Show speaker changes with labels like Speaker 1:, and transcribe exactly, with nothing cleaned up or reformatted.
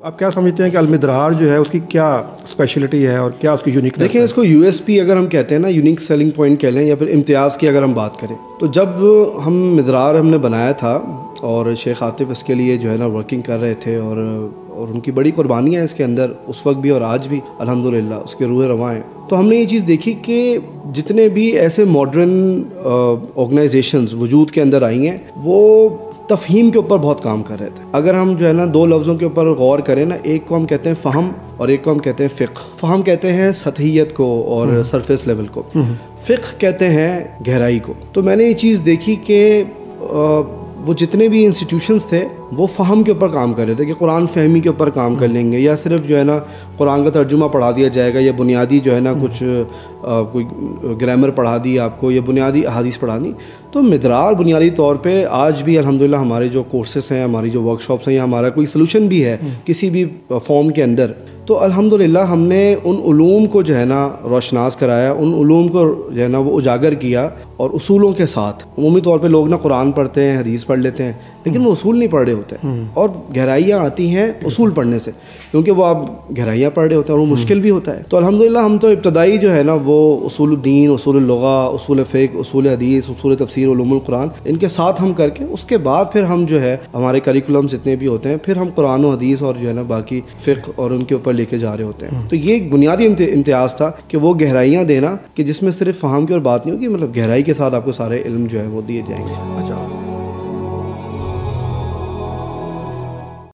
Speaker 1: آپ کیا سمجھتے ہیں کہ المدرار جو ہے اس کی کیا اسپیشلٹی ہے اور کیا اس کی یونیکنیس؟
Speaker 2: دیکھیں اس کو یو ایس پی اگر ہم کہتے ہیں نا، یونیک سیلنگ پوائنٹ کہہ لیں یا پھر امتیاز کی اگر ہم بات کریں، تو جب ہم مدرار ہم نے بنایا تھا اور شیخ عاطف اس کے لیے جو ہے نا ورکنگ کر رہے تھے اور اور ان کی بڑی قربانیاں ہیں اس کے اندر، اس وقت بھی اور آج بھی الحمدللہ اس کے روح رواں ہیں، تو ہم نے یہ چیز دیکھی کہ جتنے بھی ایسے ماڈرن آرگنائزیشنز وجود کے اندر آئی ہیں وہ تفہیم کے اوپر بہت کام کر رہے تھے. اگر ہم جو ہے نا دو لفظوں کے اوپر غور کریں نا، ایک کو ہم کہتے ہیں فہم اور ایک کو ہم کہتے ہیں فقہ. فہم کہتے ہیں سطحیت کو اور سرفیس لیول کو، فقہ کہتے ہیں گہرائی کو. تو میں نے یہ چیز دیکھی کہ وہ جتنے بھی انسٹیٹیوشنز تھے وہ فہم کے اوپر کام کر رہے تھے کہ قرآن فہمی کے اوپر کام کر لیں گے، یا صرف جو ہے نا قرآن کا ترجمہ پڑھا دیا جائے گا، یا بنیادی جو ہے نا کچھ کوئی گرامر پڑھا دی آپ کو، یا بنیادی احادیث پڑھانی. تو مدرار بنیادی طور پہ آج بھی الحمدللہ ہمارے جو کورسز ہیں، ہماری جو ورک شاپس ہیں، یا ہمارا کوئی سلوشن بھی ہے کسی بھی فارم کے اندر، تو الحمدللہ ہم نے ان علوم کو جو ہے نا روشناس کرایا، ان علوم کو جو ہے نا وہ اجاگر کیا، اور اصولوں کے ساتھ. عمومی طور پہ لوگ نا قرآن پڑھتے ہیں، حدیث پڑھ لیتے ہیں، لیکن وہ اصول نہیں پڑھ رہے ہوتے، اور گہرائیاں آتی ہیں اصول پڑھنے سے، کیونکہ وہ آپ گہرائیاں پڑھ رہے ہوتے ہیں اور وہ مشکل بھی ہوتا ہے. تو الحمدللہ ہم تو ابتدائی جو ہے نا وہ اصول الدین، اصول اللغہ، اصول فقہ، اصول حدیث، اصول تفسیر، علوم القرآن، ان کے ساتھ ہم کر کے اس کے بعد پھر ہم جو ہے ہمارے کریکولم جتنے بھی ہوتے ہیں پھر ہم قرآن و حدیث اور جو ہے نا باقی فقہ اور ان کے اوپر لے کے جا رہے ہوتے ہیں. تو یہ ایک بنیادی امتیاز تھا کہ وہ گہرائیاں دینا کہ جس میں صرف فہم کی اور بات نہیں ہوگی، مطلب گہرائی کے ساتھ آپ کو سارے علم جو ہے وہ دیے جائیں گے.
Speaker 1: اچھا